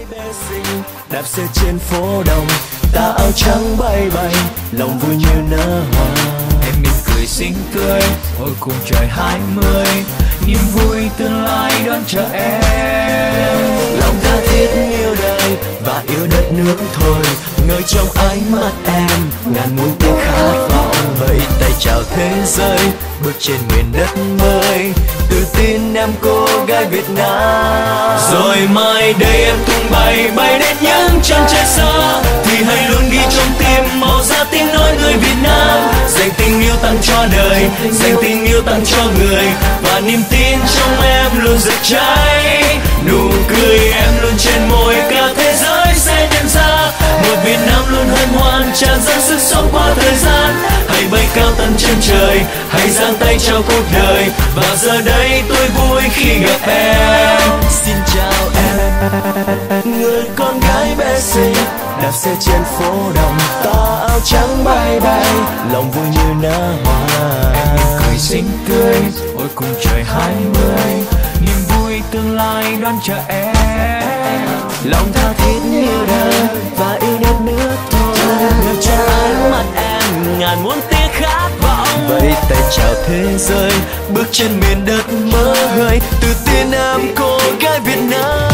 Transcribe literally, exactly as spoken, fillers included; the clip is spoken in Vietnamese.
bé xinh đạp xe trên phố đông, tà áo trắng bay bay, lòng vui như nở hoa. Em mỉm cười xinh tươi, ôi cùng trời hai mươi, niềm vui tương lai đón chờ em. Lòng tha thiết yêu đời và yêu đất nước thôi, ngời trong ánh mắt em ngàn muôn tiếng khát vọng. Vẫy tay chào thế giới, bước trên miền đất mới, tự tin em cô gái Việt Nam. Rồi mai đây em tung bay bay đến những chân trời xa, thì hãy luôn ghi trong tim màu da tiếng nói người Việt Nam. Dành tình yêu tặng cho đời, dành tình yêu tặng cho người, và niềm tin trong em luôn rực cháy. Nụ cười em luôn trên môi, cả thế giới sẽ nhận ra một Việt Nam luôn hân hoan, tràn dâng sức sống qua thời gian. Hãy bay cao tận chân trời, hãy giang tay chào cuộc đời, và giờ đây tôi vui khi gặp em. Xin chào em, người con gái bé xinh đạp xe trên phố đông, tà áo trắng bay bay, lòng vui như nở hoa. Em mỉm cười xinh tươi, ôi cùng trời hai mươi, niềm vui tương lai đón chờ em. Lòng tha thiết yêu đời và yêu đất nước thôi, ngập trong ánh mắt em ngàn muôn tiếng khát vọng. Vẫy tay chào thế giới, bước trên miền đất mơ hơi, tự tin em cô gái Việt Nam.